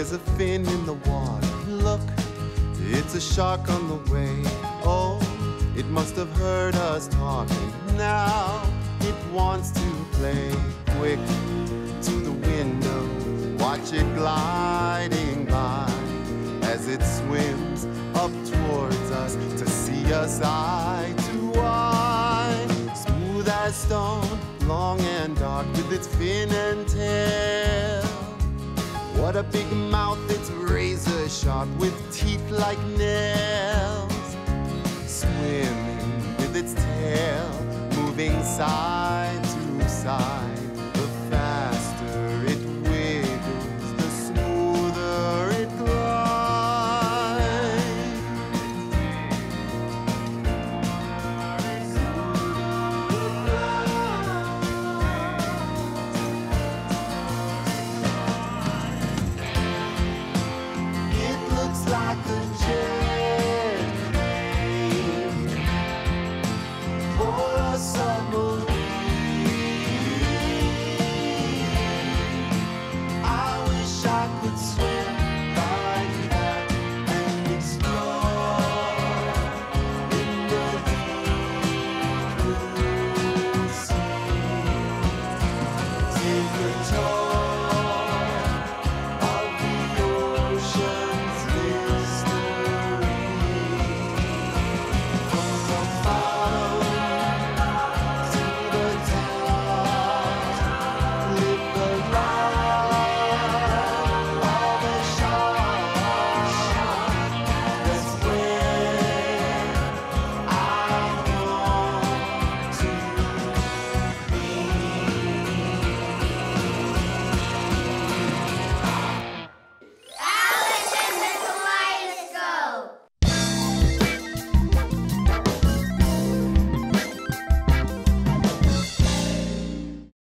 There's a fin in the water. Look, it's a shark on the way. Oh, it must have heard us talking. Now it wants to play. Quick to the window, watch it gliding by as it swims up towards us to see us eye to eye. Smooth as stone, long and dark with its fin and tail. What a big mouth, it's razor sharp with teeth like nails. Swimming with its tail, moving side to side. The faster it wiggles, the smoother it glides. It looks like a